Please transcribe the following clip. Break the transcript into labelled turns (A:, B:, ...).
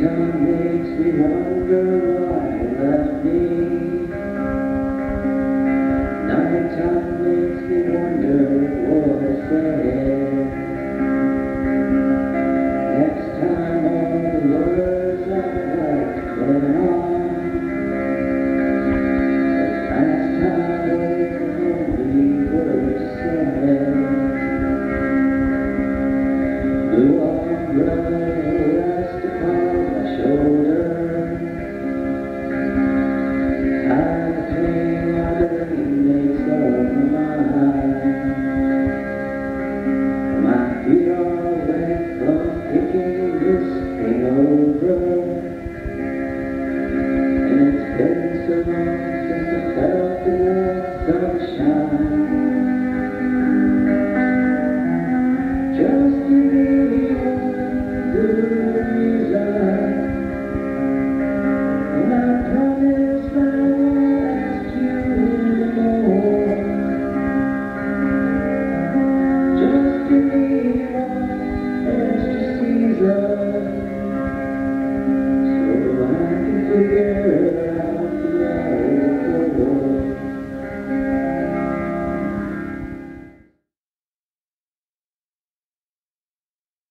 A: time makes me wonder why you left me. Nighttime makes me wonder what I said. Next time all the words I'd like to clear on. Last time were the only words said. Blue umbrella rest upon my shoulder. Hide the pain while the rain makes up my mind. My feet are wet from picking this thing over, and it's been so long